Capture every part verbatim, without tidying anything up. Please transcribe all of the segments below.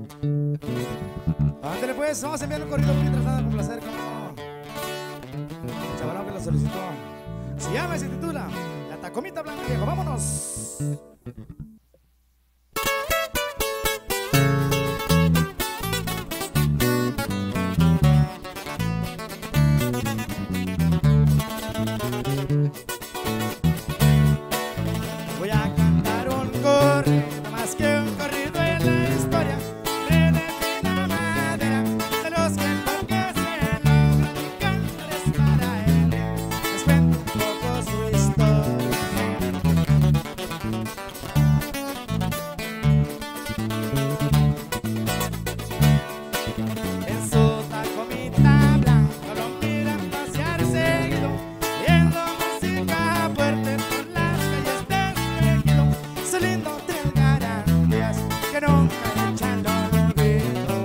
Ándale pues, vamos a enviar un corrido mientras nada con placer, como no. El chavalón que lo solicitó se llama y se titula La Tacomita Blanca, viejo, vámonos. Voy a cantar un corrido, más que un corrido en la historia de fina madera, de los que enloquecen, logran y cantarles para él. Les cuento un poco su historia. En su tacomita blanca lo miran pasear seguido, viendo música fuerte por las calles del ejido. Su lindo tren garantías que nunca echan olvido.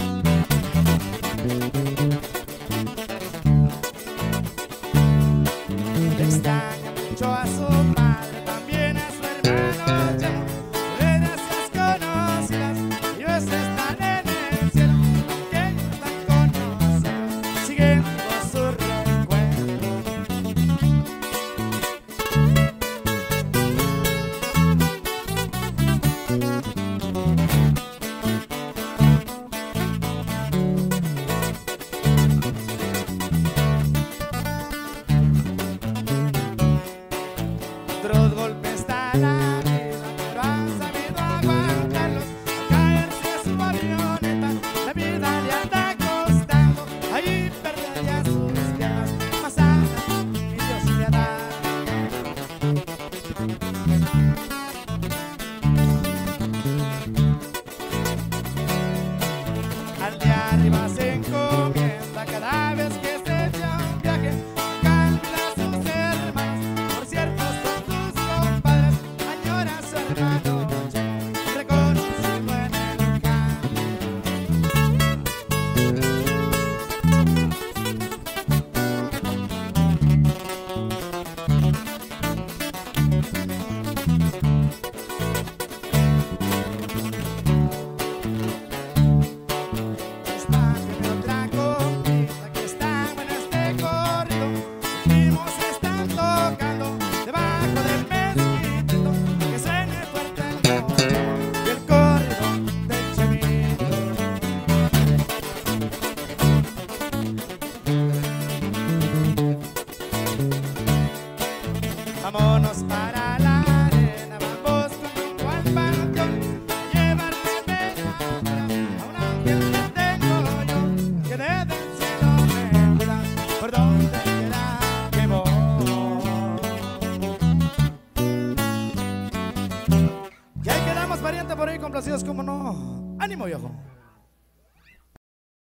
Extraña mucho a su madre, también a su hermano Chemo. De gracias conocidas, ellos están en el cielo, aunque ellos están conocidos, siguen con su recuerdo. Otros golpes da la vida, pero han sabido aguantarlos. Al caerse a su avioneta, la vida le anda costando. Allí perdería sus piernas, más alas y Dios le ha dado. Al de arriba se encomienda cada vez que se echa un viaje. Cambia a sus hermanos, por cierto son sus compadres. Añora a su hermano Chemo, reconocido en el campo. Esta tiene otra copita que está buena este corrido. Los primos están tocando debajo del mezquitito, que suene fuerte el motor y el corrido del Chemito. Vámonos para la arena, vamos rumbo al panteón, a llevarle veladora a un ángel que tengo yo, que desde el cielo me cuida por donde quiera que voy. Y ahí quedamos, pariente, por ahí complacidos, como no. ¡Ánimo, viejo!